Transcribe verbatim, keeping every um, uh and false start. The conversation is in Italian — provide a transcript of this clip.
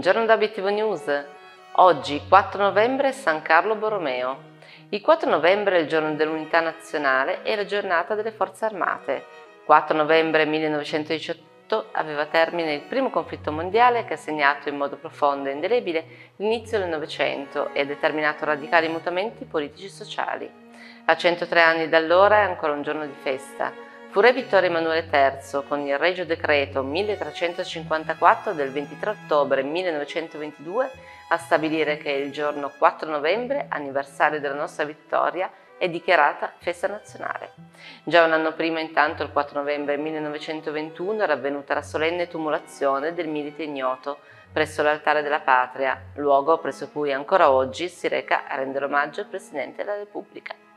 Buongiorno da Obiettivo News. Oggi, quattro novembre, San Carlo Borromeo. Il quattro novembre è il giorno dell'Unità Nazionale e la giornata delle Forze Armate. quattro novembre millenovecentodiciotto aveva termine il primo conflitto mondiale che ha segnato in modo profondo e indelebile l'inizio del Novecento e ha determinato radicali mutamenti politici e sociali. A centotré anni da allora è ancora un giorno di festa. Fu Re Vittorio Emanuele terzo, con il Regio Decreto milletrecentocinquantaquattro del ventitré ottobre millenovecentoventidue, a stabilire che il giorno quattro novembre, anniversario della nostra vittoria, è dichiarata festa nazionale. Già un anno prima, intanto, il quattro novembre millenovecentoventuno, era avvenuta la solenne tumulazione del milite ignoto presso l'Altare della Patria, luogo presso cui ancora oggi si reca a rendere omaggio al Presidente della Repubblica.